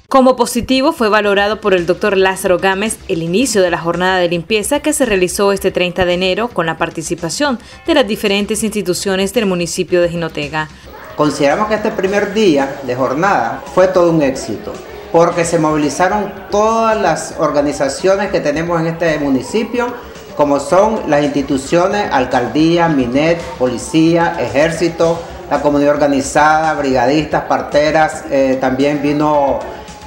Como positivo fue valorado por el doctor Lázaro Gámez el inicio de la jornada de limpieza que se realizó este 30 de enero con la participación de las diferentes instituciones del municipio de Jinotega. Consideramos que este primer día de jornada fue todo un éxito, porque se movilizaron todas las organizaciones que tenemos en este municipio, como son las instituciones, alcaldía, MINET, policía, ejército, la comunidad organizada, brigadistas, parteras, también vino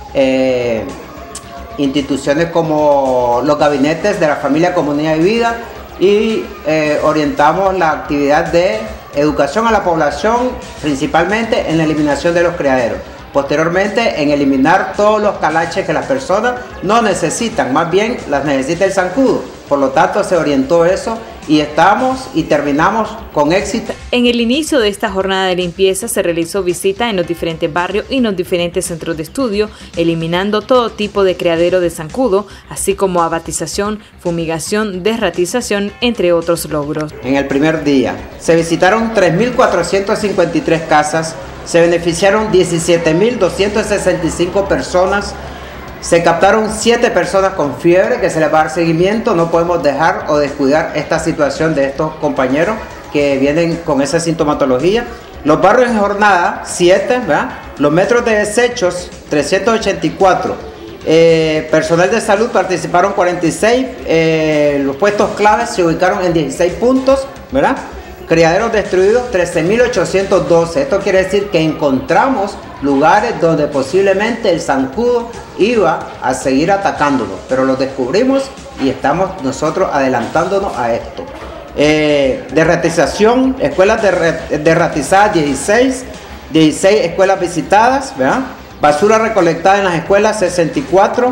instituciones como los gabinetes de la familia, comunidad y vida, y orientamos la actividad de educación a la población, principalmente en la eliminación de los criaderos. Posteriormente, en eliminar todos los calaches que las personas no necesitan, más bien las necesita el zancudo. Por lo tanto, se orientó eso y terminamos con éxito. En el inicio de esta jornada de limpieza se realizó visita en los diferentes barrios y en los diferentes centros de estudio, eliminando todo tipo de criadero de zancudo, así como abatización, fumigación, desratización, entre otros logros. En el primer día se visitaron 3.453 casas, se beneficiaron 17.265 personas, se captaron 7 personas con fiebre que se les va a dar seguimiento. No podemos dejar o descuidar esta situación de estos compañeros que vienen con esa sintomatología. Los barrios en jornada, 7, ¿verdad? Los metros de desechos, 384. Personal de salud participaron 46. Los puestos claves se ubicaron en 16 puntos, ¿verdad? Criaderos destruidos 13.812. Esto quiere decir que encontramos lugares donde posiblemente el zancudo iba a seguir atacándonos, pero los descubrimos y estamos nosotros adelantándonos a esto. Derratización, escuelas derratizadas 16 escuelas visitadas, ¿verdad? Basura recolectada en las escuelas 64.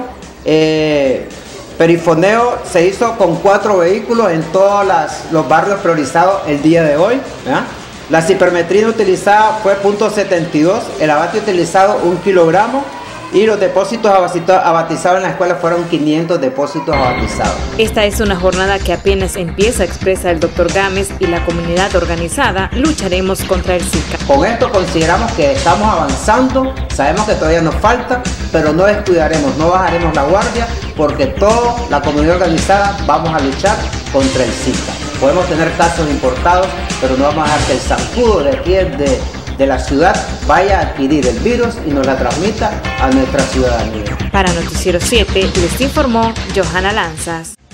Perifoneo se hizo con 4 vehículos en todos los barrios priorizados el día de hoy, ¿verdad? La cipermetría utilizada fue .72, el abate utilizado 1 kilogramo y los depósitos abatizados en la escuela fueron 500 depósitos abatizados. Esta es una jornada que apenas empieza, expresa el doctor Gámez, y la comunidad organizada lucharemos contra el Zika. Con esto consideramos que estamos avanzando, sabemos que todavía nos falta, pero no descuidaremos, no bajaremos la guardia, porque toda la comunidad organizada vamos a luchar contra el Zika. Podemos tener casos importados, pero no vamos a dejar que el zancudo de aquí de la ciudad vaya a adquirir el virus y nos la transmita a nuestra ciudadanía. Para Noticiero 7 les informó Johanna Lanzas.